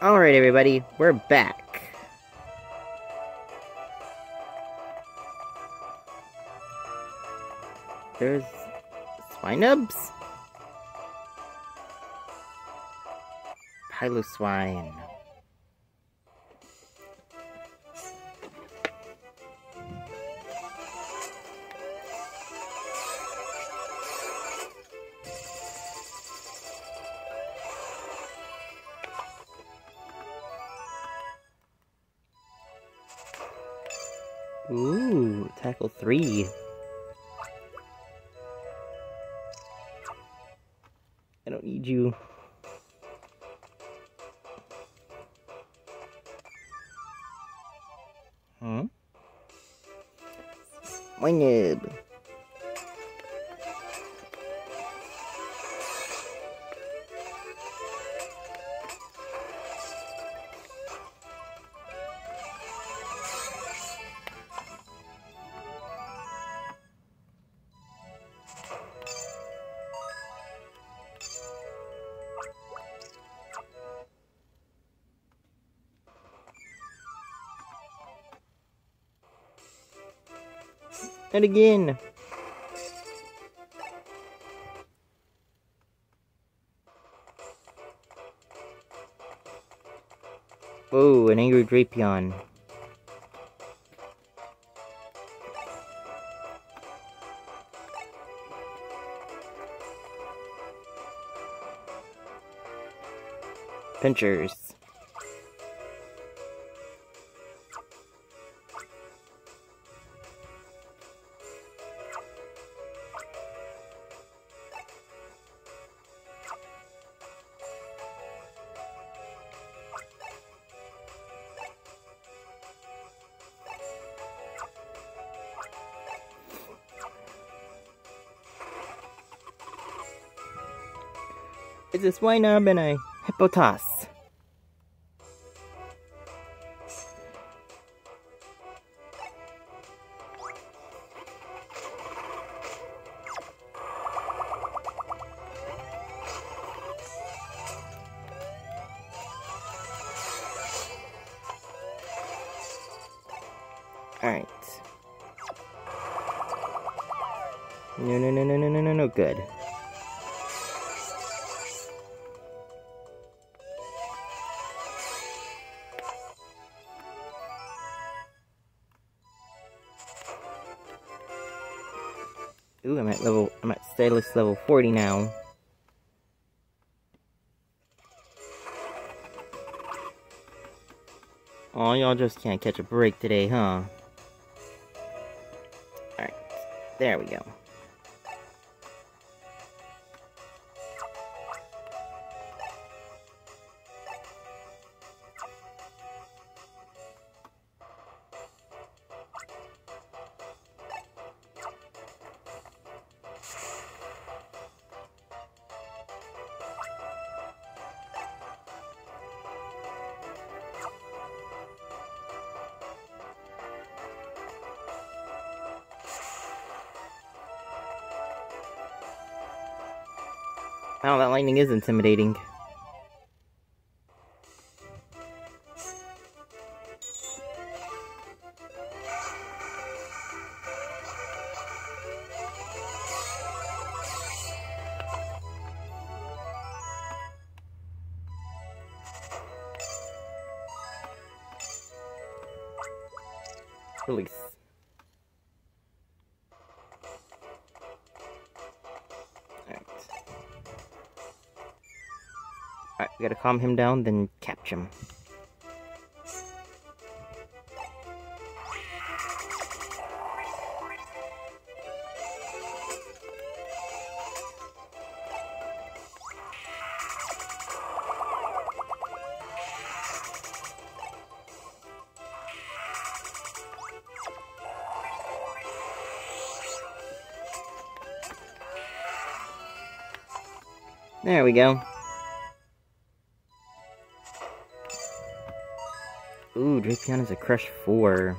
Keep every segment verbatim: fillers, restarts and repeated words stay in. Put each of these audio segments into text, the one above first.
Alright everybody, we're back. There's Swinubs? Piloswine. Ooh, tackle three. I don't need you. Huh? Swinub. And again. Whoa, an angry Drapion. Pinchers. It's a Swinub and a Hippotas. Alright. No, no, no, no, no, no, no, no, good. Ooh, I'm at level, I'm at Stylus level forty now. Aw, y'all just can't catch a break today, huh? Alright, there we go. Wow, that lightning is intimidating. Release. Alright, we gotta calm him down, then catch him. There we go. Ooh, Drapion is a Crush four.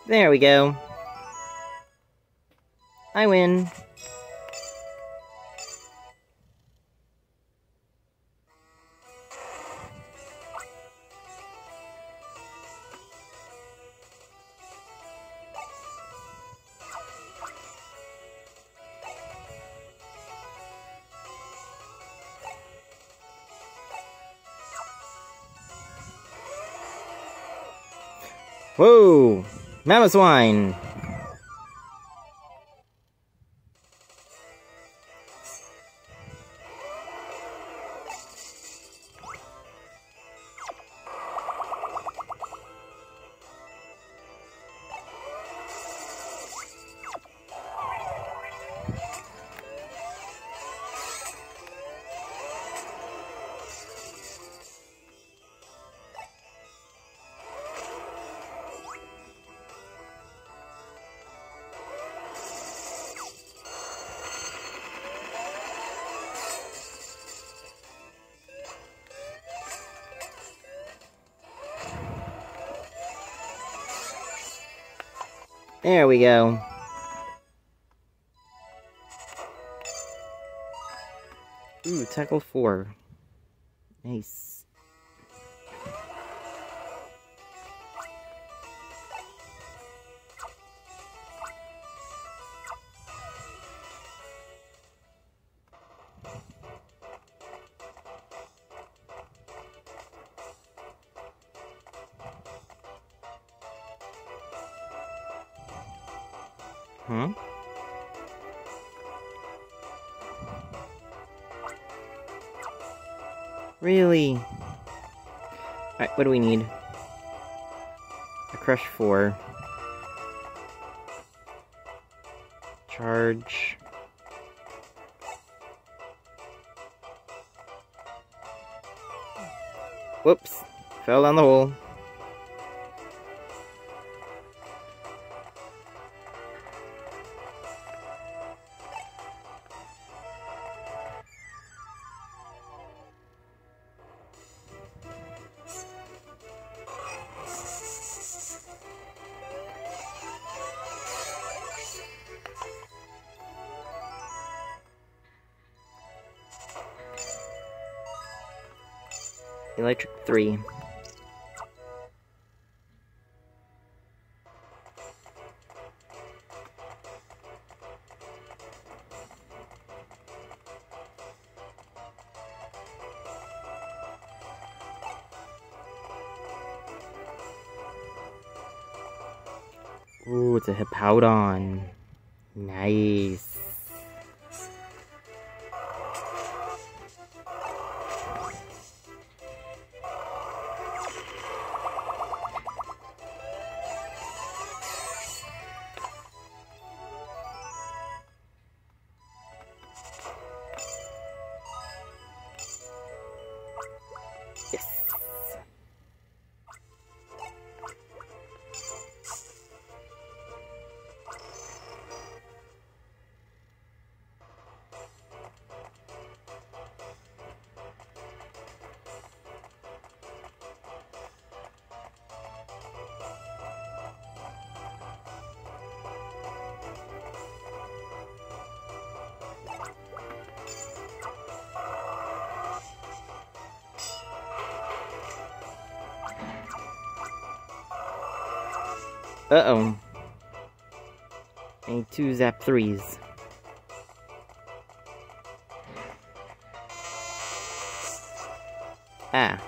There we go. I win. Whoa! Mamoswine! There we go. Ooh, tackle four. Nice. Huh? Really? Alright, what do we need? A crush four. Charge. Whoops. Fell down the hole. Electric three. Ooh, it's a Hippowdon. Nice. Yes. Uh-oh. I need two Zap threes. Ah.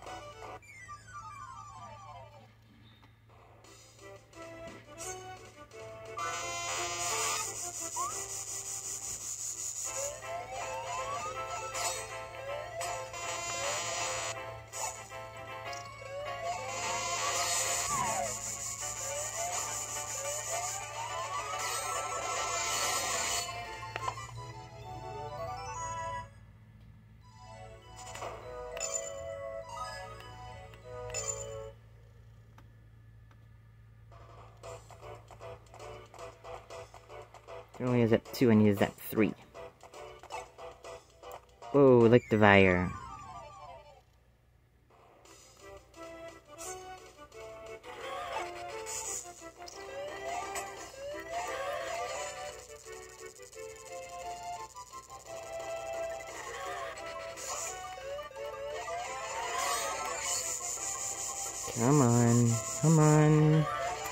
There only is Zap two, I need a Zap three. Whoa, Electivire. Come on, come on.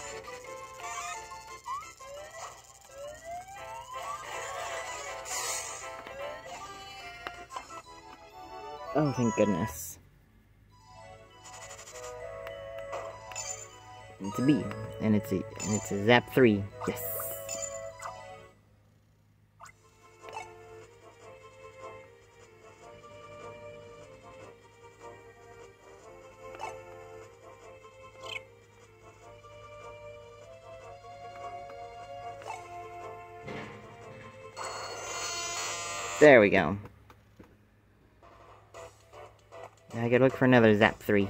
Oh, thank goodness. It's a B, and it's a and it's a Zap three. Yes. There we go. Now I gotta look for another Zap three.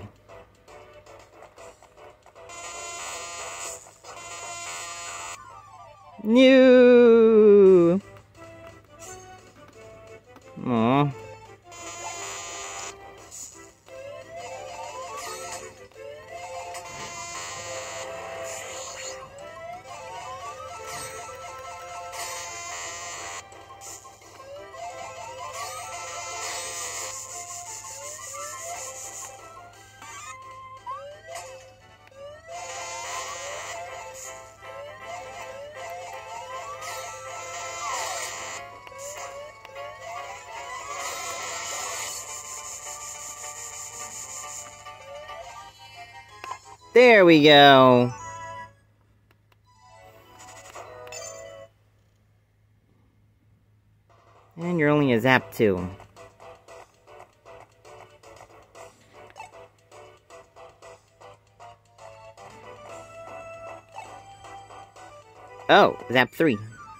No! Aww. There we go. And you're only a Zap two. Oh, Zap three.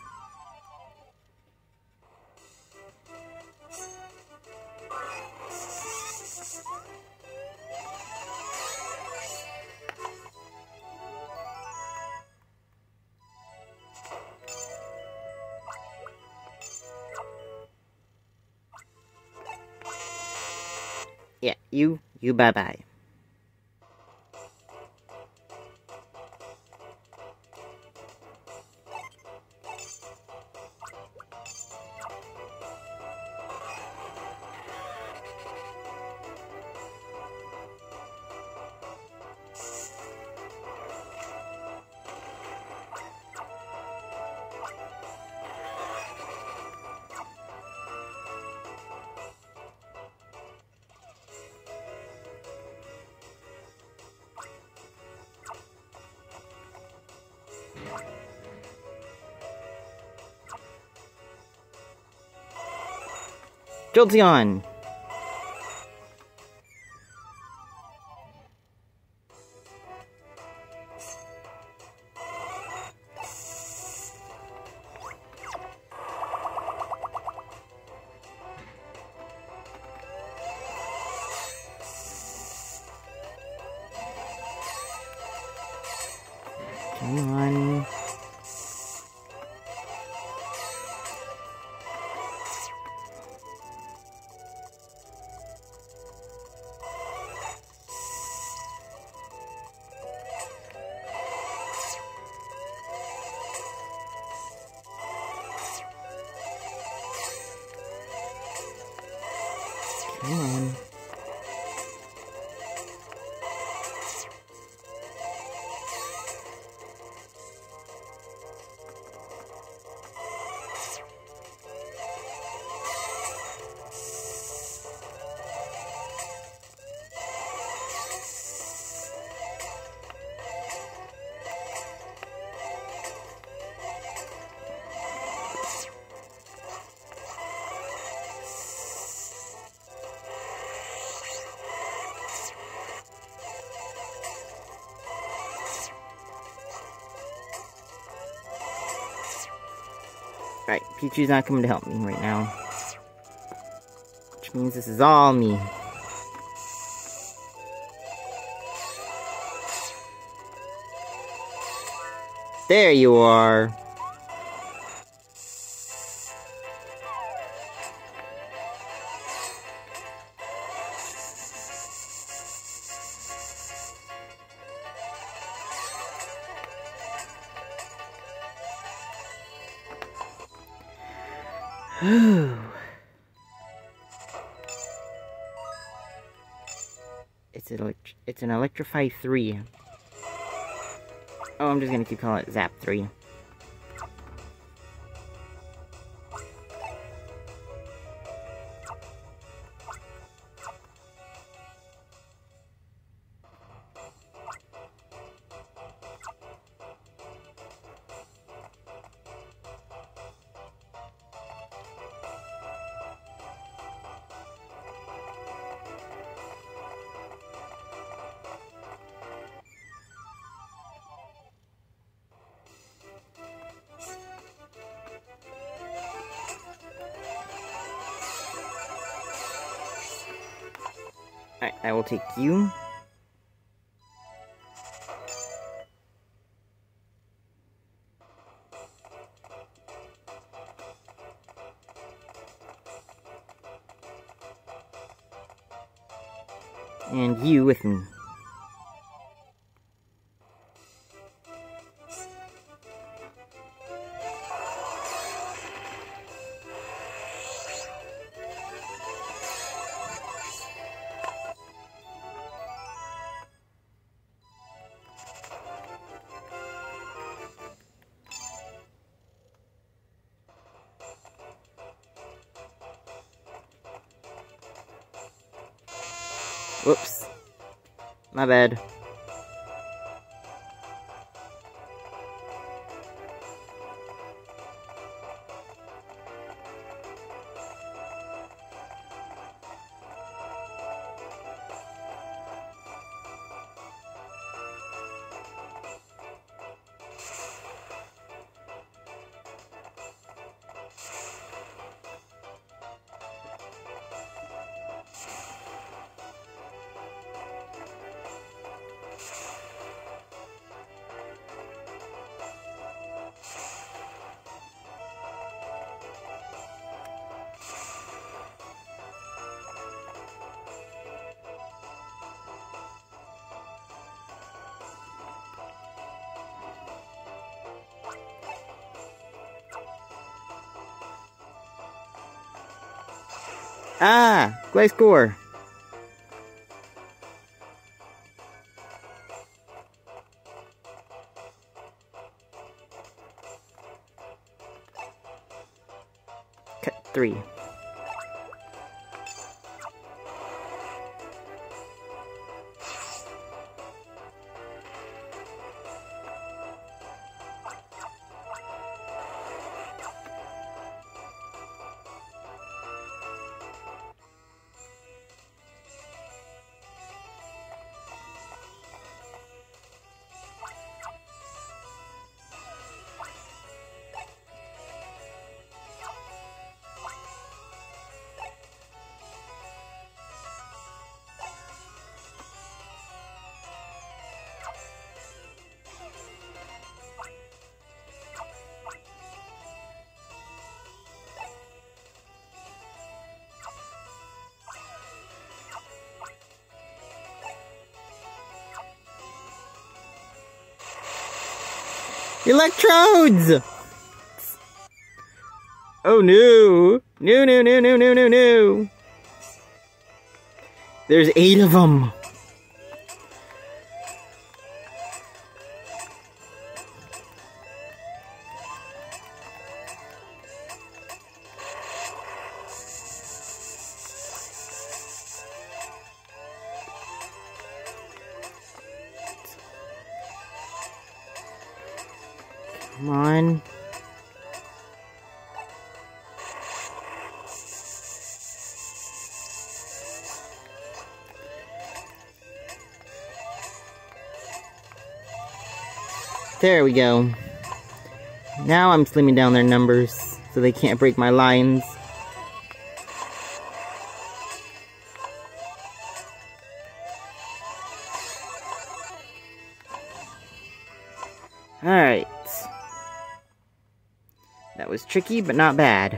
Yeah, you, you bye-bye. Jolteon! Come on. Come on. Right, Pichu's not coming to help me right now. Which means this is all me. There you are. It's It's an elect it's an Electrify three. Oh, I'm just gonna keep calling it Zap three. Alright, I will take you. And you with me. Whoops. My bad. Ah! Gliscor! Cut three. Electrodes! Oh no! No, no, no, no, no, no, no! There's eight of them! Come on. There we go. Now I'm slimming down their numbers so they can't break my lines. Alright. That was tricky, but not bad.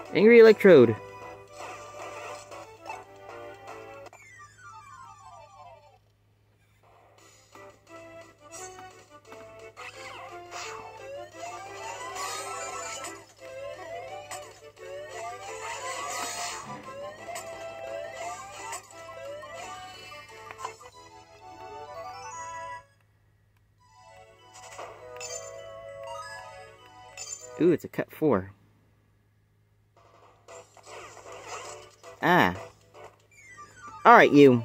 Angry Electrode. Ooh, it's a cut four. Ah. Alright, you.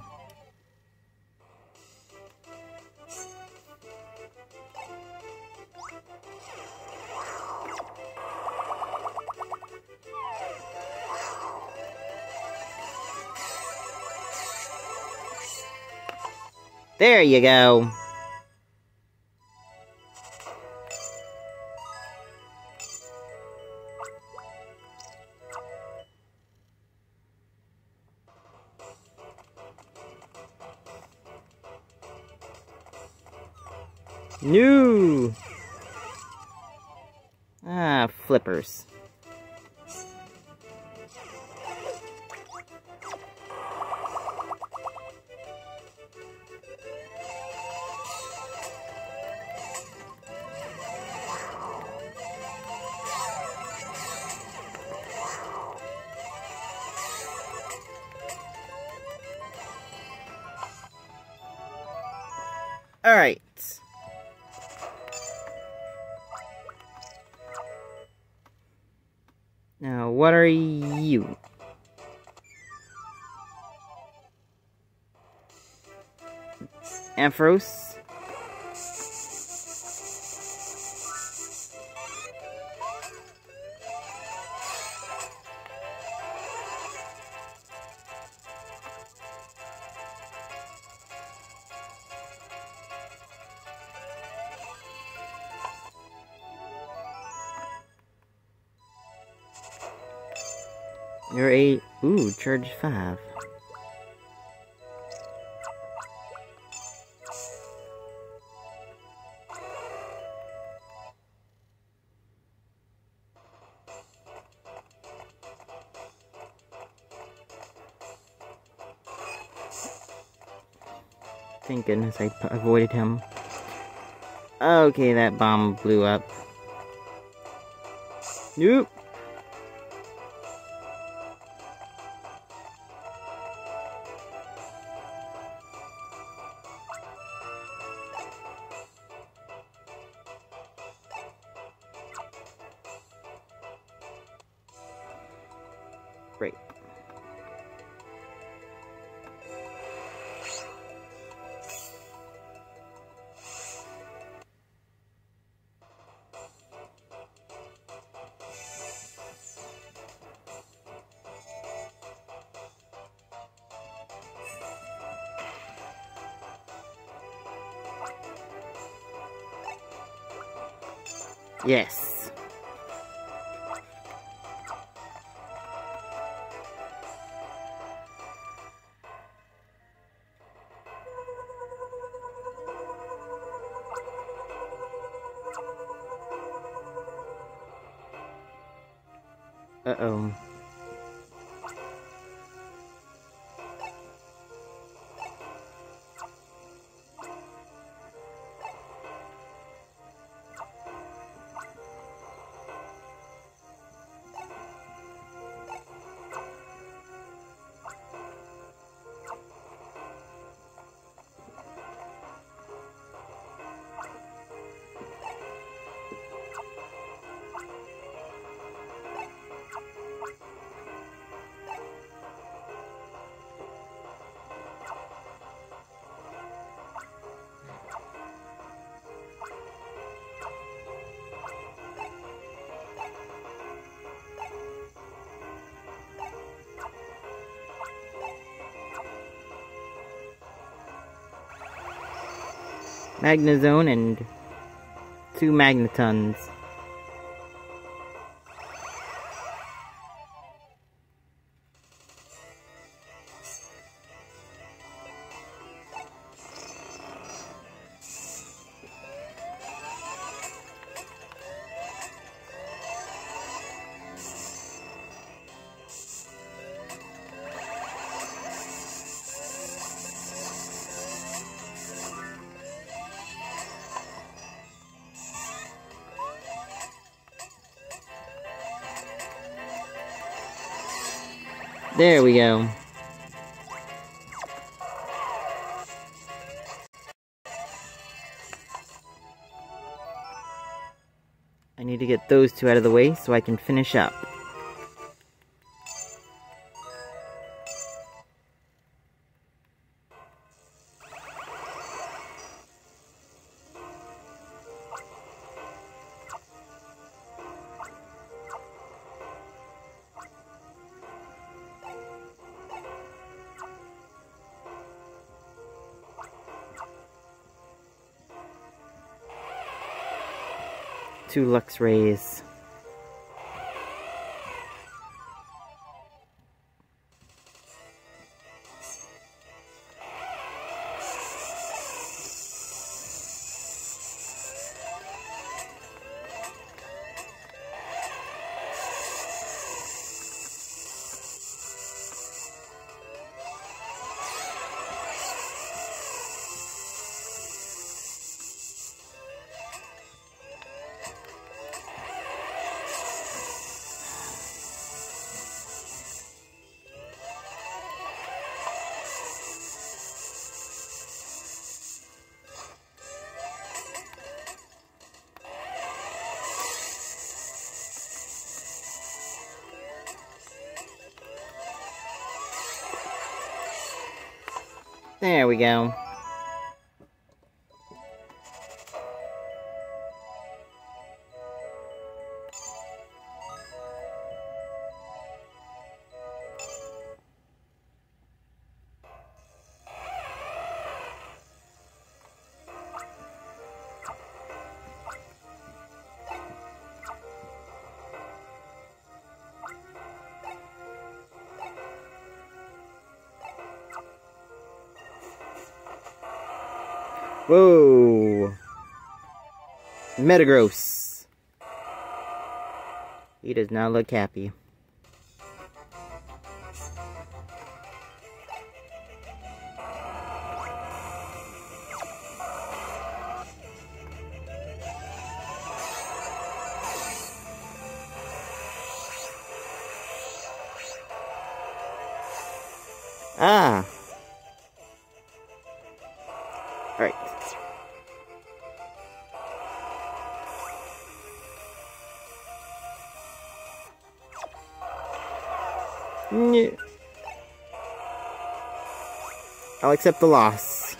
There you go. No! Ah, flippers. All right. Now, what are you? Ampharos? You're a... Ooh, charge five. Thank goodness I avoided him. Okay, that bomb blew up. Nope. Great. Yes. Uh-oh. Magnezone and two Magnetons. There we go. I need to get those two out of the way so I can finish up. Two Lux Rays. There we go. Whoa! Metagross. He does not look happy. Ah! Alright. I'll accept the loss.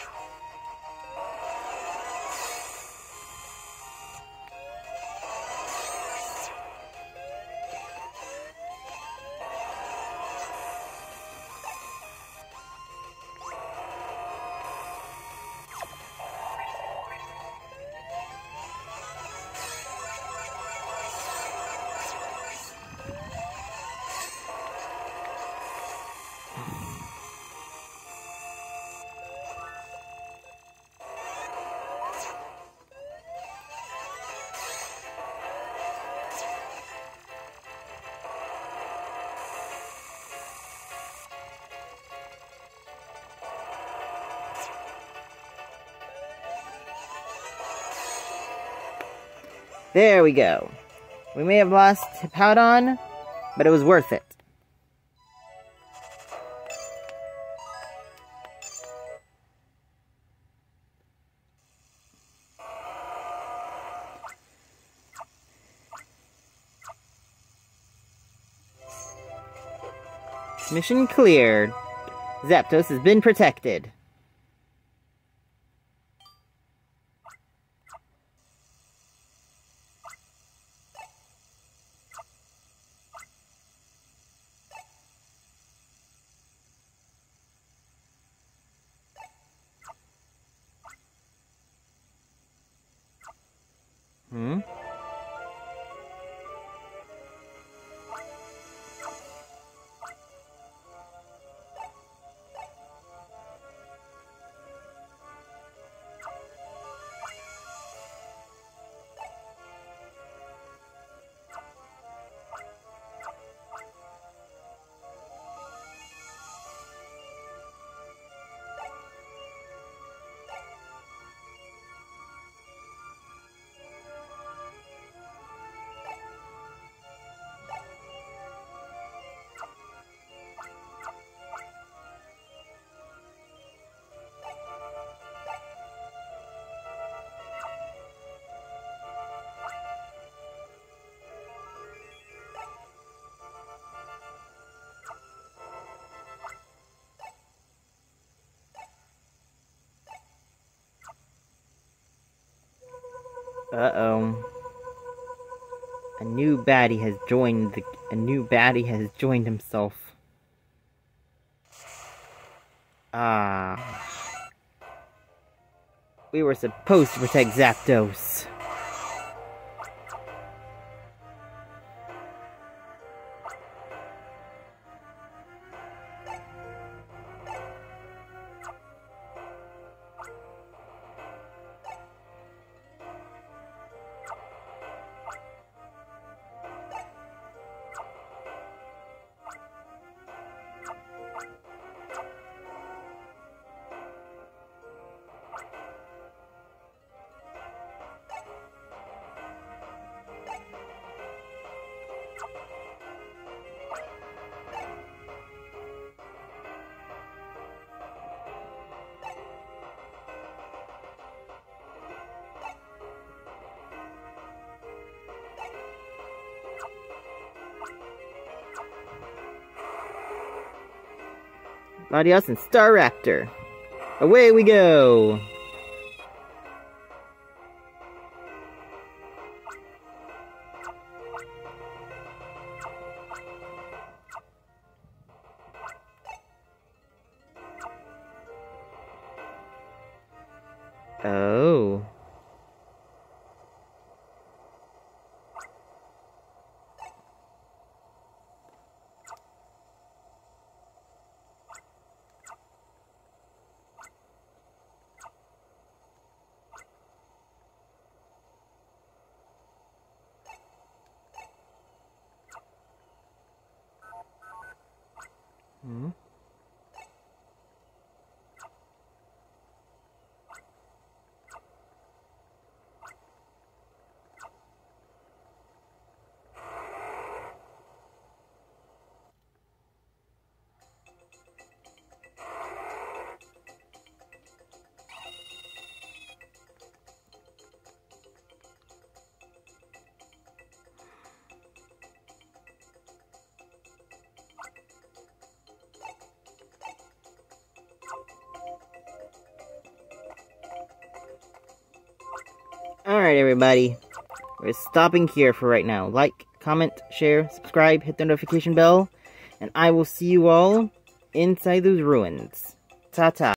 There we go. We may have lost Powdon, but it was worth it. Mission cleared. Zapdos has been protected. Hmm? Uh-oh. A new baddie has joined the- a new baddie has joined himself. Ah. We were supposed to protect Zapdos. Latios and Staraptor. Away we go! Oh. Hmm. Alright, everybody. We're stopping here for right now. Like, comment, share, subscribe, hit the notification bell, and I will see you all inside those ruins. Ta-ta.